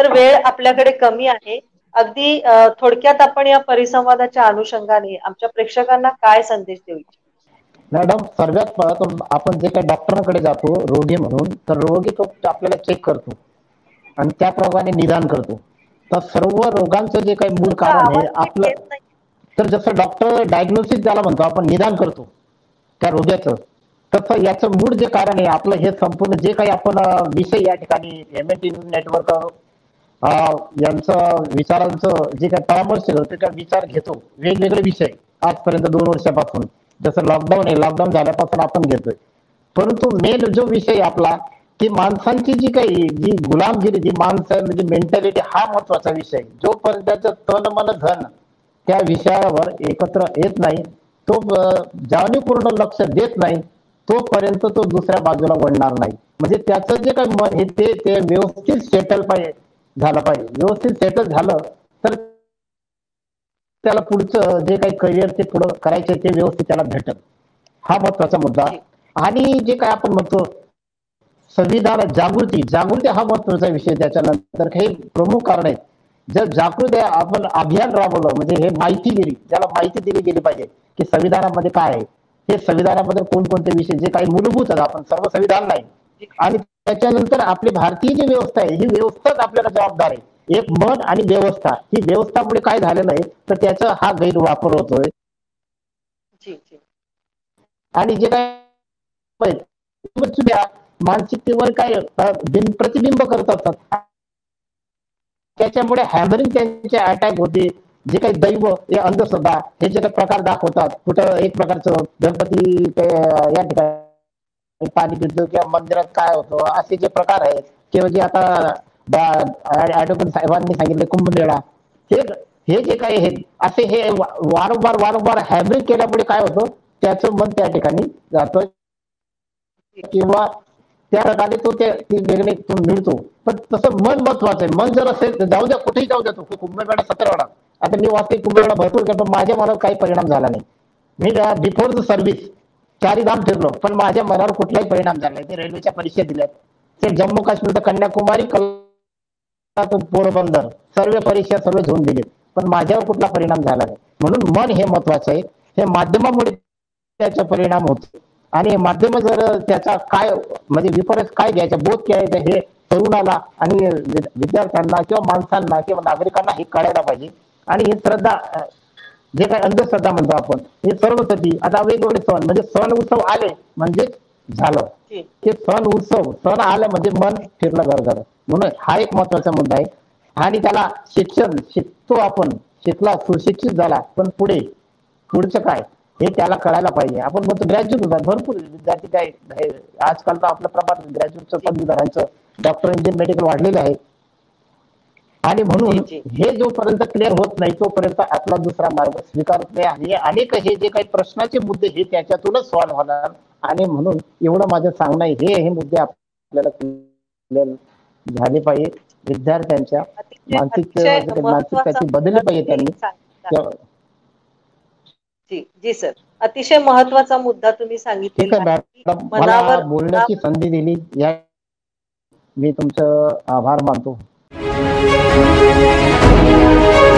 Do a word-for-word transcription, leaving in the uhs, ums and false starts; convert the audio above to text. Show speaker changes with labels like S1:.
S1: तर वेळ आपल्याकडे कमी आहे. अगदी थोडक्यात आपण या परिसंवादाच्या अनुषंगाने आमच्या प्रेक्षकांना काय संदेश देऊ इच्छिता?
S2: मॅडम, सर्वात प्रथम आपण जे काही डॉक्टरांकडे जातो रोगी म्हणून, तर रोगी तो आपल्याला चेक करतो आणि त्याप्रमाणे निदान करतो. तर सर्व रोगांचं जे काही मूळ कारण आहे आपलं, तर जसं डॉक्टर डायग्नोसिस ज्याला म्हणतो आपण, निदान करतो त्या रोग्याचं, तसं याचं मूळ जे कारण आहे आपलं हे संपूर्ण जे काही आपण विषय या ठिकाणी एम एन टी नेटवर्क यांचं विचारांचं जे काही परामर्श ते काय विचार घेतो, वेगवेगळे विषय आजपर्यंत दोन वर्षापासून, जसं लॉकडाऊन आहे, लॉकडाऊन झाल्यापासून आपण घेतोय. परंतु मेन जो विषय आपला की माणसांची जी काही जी गुलामगिरी, जी माणसं म्हणजे मेंटॅलिटी, हा महत्वाचा विषय. जोपर्यंत त्याचं तन मन धन त्या विषयावर एकत्र येत नाही, तो जाणीवपूर्ण लक्ष देत नाही, तोपर्यंत तो दुसऱ्या बाजूला वळणार नाही. म्हणजे त्याचं जे काही मन हे ते ते व्यवस्थित सेटल पाहिजे झालं पाहिजे. व्यवस्थित सेटल झालं तर त्याला पुढचं जे काही करिअर ते पुढं करायचं ते व्यवस्थित त्याला भेटल. हा महत्वाचा मुद्दा. आणि जे काय आपण म्हणतो संविधान जागृती, जागृती हा महत्वाचा विषय. त्याच्यानंतर हे प्रमुख कारण आहेत. जर जागृती आपण अभियान राबवलं, म्हणजे हे माहितीगिरी, ज्याला माहिती दिली गेली पाहिजे की संविधानामध्ये काय आहे, हे संविधानामध्ये कोणकोणते विषय जे काही मूलभूत आहेत, आपण सर्व संविधान नाही, आणि त्याच्यानंतर आपली भारतीय जी व्यवस्था आहे ही व्यवस्थाच आपल्याला जबाबदार आहे. एक मन आणि व्यवस्था, ही व्यवस्थामुळे काय झालेलं आहे तर त्याचा हा गैरवापर होतोय. आणि जे काय मानसिकतेवर काय प्रतिबिंब करत असतात, त्याच्यामुळे हॅमरिंग त्यांचे अटॅक होते. जे काही दैव हे अंधश्रद्धा हे जे काही प्रकार दाखवतात, कुठं एक प्रकारचं गणपती या ठिकाणी पाणी पितो किंवा मंदिरात काय होतं, असे जे प्रकार आहेत, किंवा जे आता ऍडव्होकेट साहेबांनी सांगितले कुंभमेळा, हे हे जे काही आहे असे हे वारंवार वारंवार हॅमरिंग केल्यामुळे काय होतं, त्याचं मन त्या ठिकाणी जातं किंवा त्या प्रकारे तो ते निर्णय मिळतो. पण तसं मन महत्वाचं आहे. मन जर असेल तर जाऊ द्या, कुठेही जाऊ द्या, तो कुंभमेळा सतरा वेळा, आता मी वाचते कुंभमेळा भरपूर केला, पण माझ्या मनावर काही परिणाम झाला नाही. मी बिफोर द सर्व्हिस चारी धाम फिरलो, पण माझ्या मनावर कुठलाही परिणाम झाला नाही. ते रेल्वेच्या परीक्षा दिल्यात, ते जम्मू काश्मीर तर कन्याकुमारी पोरबंदर सर्व परीक्षा सर्व घेऊन दिले, पण माझ्यावर कुठला परिणाम झाला नाही. म्हणून मन हे महत्वाचं आहे. हे माध्यमामुळे त्याचा परिणाम होतो, आणि माध्यम जर त्याचा काय म्हणजे विपरीत काय घ्यायचा, बोध घ्यायचा, हे तरुणाला आणि विद्यार्थ्यांना किंवा माणसांना किंवा नागरिकांना हे कळायला पाहिजे. आणि ही श्रद्धा, जे काही अंधश्रद्धा म्हणतो आपण, हे सर्व सती आता वेगवेगळे सण म्हणजे सण उत्सव आले म्हणजे झालं, हे सण उत्सव सण आलं म्हणजे मन फिरलं घर झालं. म्हणून हा एक महत्वाचा मुद्दा आहे. आणि त्याला शिक्षण शिकतो आपण, शिकला सुशिक्षित झाला, पण पुढे पुढचं काय हे त्याला कळायला पाहिजे. आपण म्हणतो ग्रॅज्युएट होतात, भरपूर विद्यार्थी काय आजकाल तर आपलं प्रमाण ग्रॅज्युएटचं पदवीधरांचं डॉक्टर इंजिनियर मेडिकल वाढलेलं आहे. आणि म्हणून हे जोपर्यंत क्लिअर होत नाही तोपर्यंत आपला दुसरा मार्ग स्वीकारत नाही. आणि अनेक हे जे काही प्रश्नाचे मुद्दे हे त्याच्यातूनच सॉल्व्ह होणार. आणि म्हणून एवढं माझं सांगणं आहे, हे हे मुद्दे आपल्याला क्लिअर झाले पाहिजे. विद्यार्थ्यांच्या मानसिक मानसिकतेची बदलली पाहिजे त्यांनी.
S1: जी जी सर, अतिशय महत्वाचा मुद्दा तुम्ही सांगितला.
S2: मला बोलण्याची संधी दिली, या मी तुमचं आभार मानतो.